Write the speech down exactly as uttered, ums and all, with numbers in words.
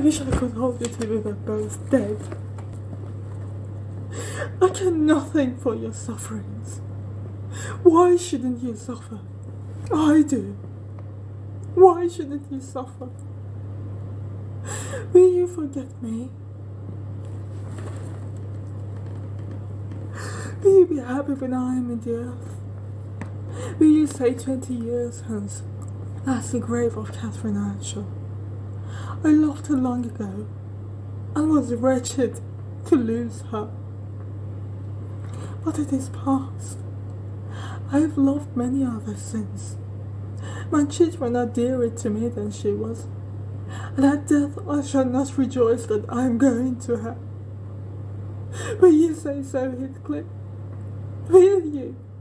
wish I could hold you till we were both dead. I care nothing for your sufferings. Why shouldn't you suffer? I do. Why shouldn't you suffer? Will you forget me? Will you be happy when I am in the earth? Will you say twenty years hence, that's the grave of Catherine Earnshaw? I loved her long ago, and was wretched to lose her. But it is past. I have loved many others since. My children are dearer to me than she was, and at death I shall not rejoice that I am going to her. Will you say so, Heathcliff? Will you?